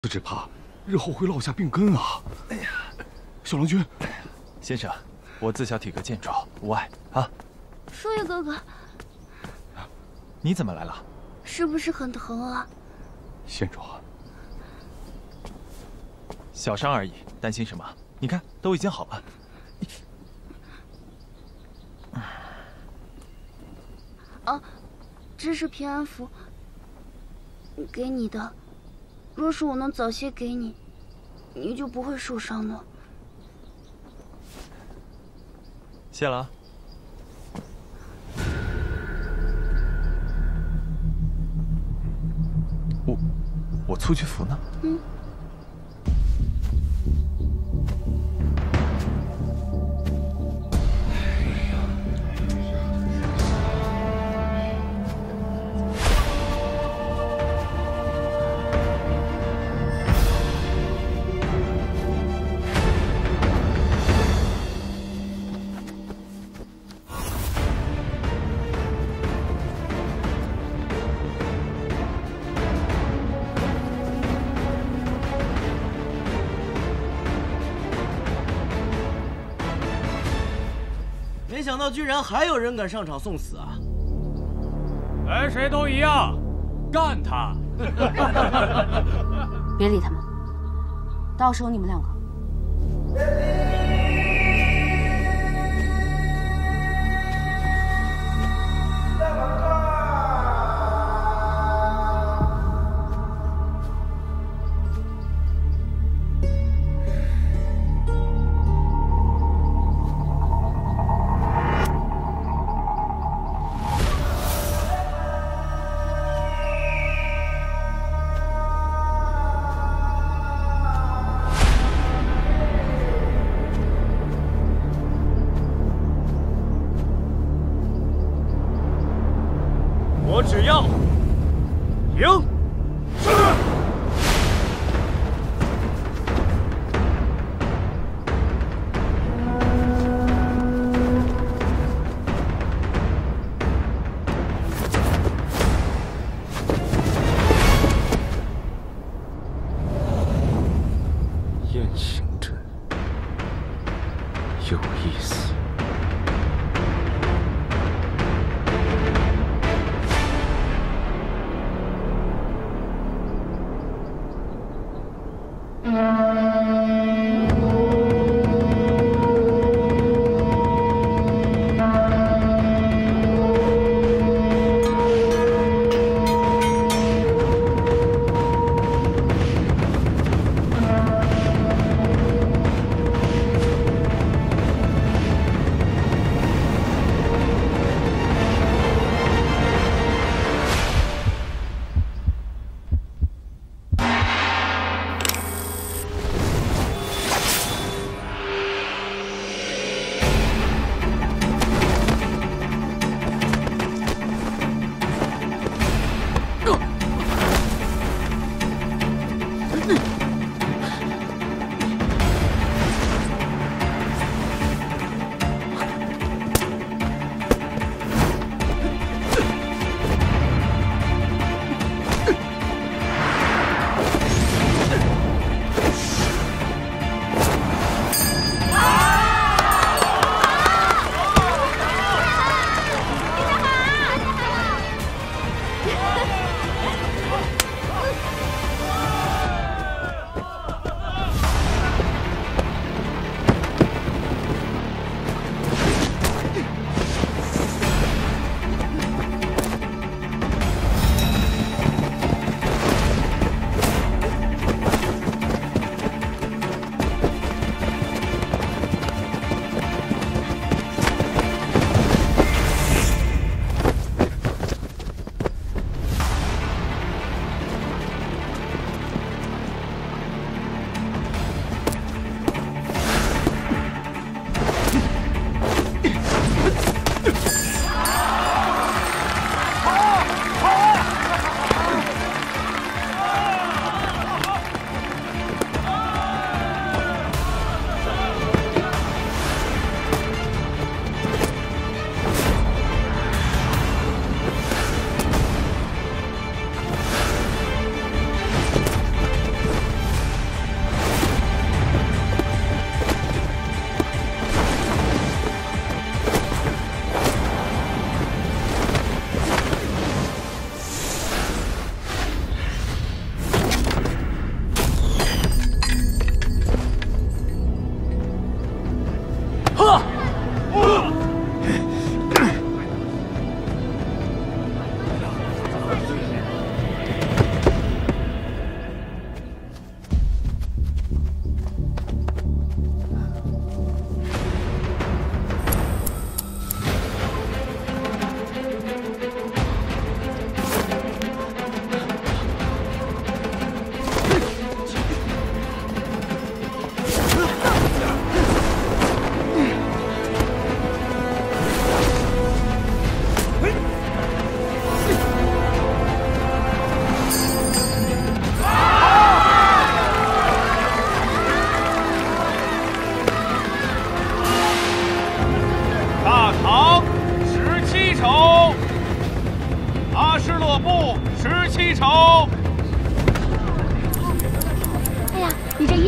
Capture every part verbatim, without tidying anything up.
只怕日后会落下病根啊！哎呀，小郎君， 先生，我自小体格健壮，无碍啊。 舒月哥哥， 你怎么来了？ 是不是很疼啊？ 县主， 小伤而已，担心什么？你看，都已经好了。 啊，这是平安符，给你的。若是我能早些给你，你就不会受伤了。 谢了。我我蹴鞠符呢？ 嗯。 没想到居然还有人敢上场送死啊！ 来谁都一样，干他！ 别理他们，到时候你们两个。 我只要赢。是。 雁行阵有意思。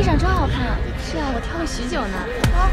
衣裳真好看。是啊，我挑了许久呢。啊。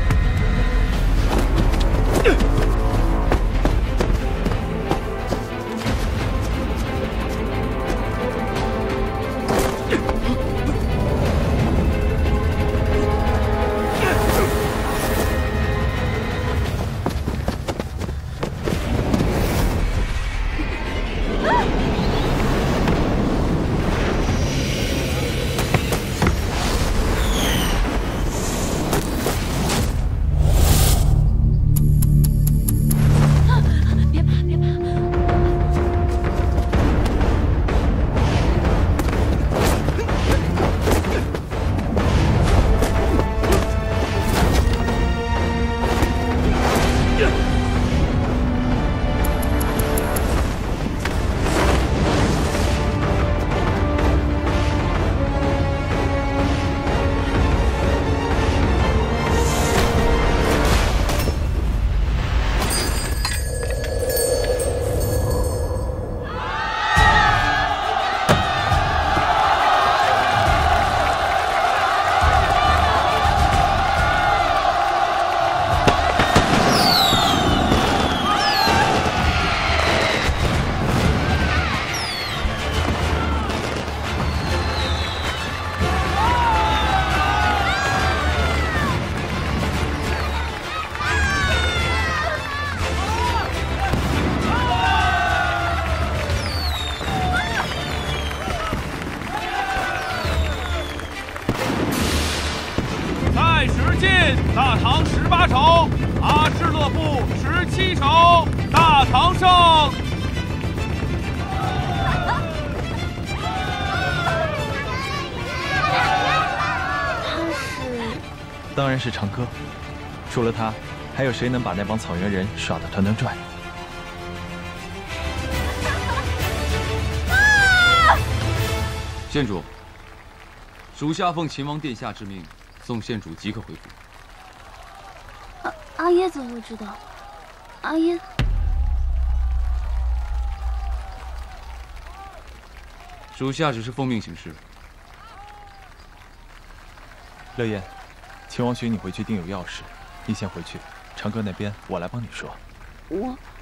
大唐十八丑，阿诗勒部十七丑，大唐胜。 他是？ 当然是长歌。除了他，还有谁能把那帮草原人耍得团团转？ 县主，属下奉秦王殿下之命，送县主即刻回府。 阿阿耶怎么会知道？阿耶， 属下只是奉命行事。 乐言，秦王许你回去定有要事，你先回去，长歌那边我来帮你说。 我。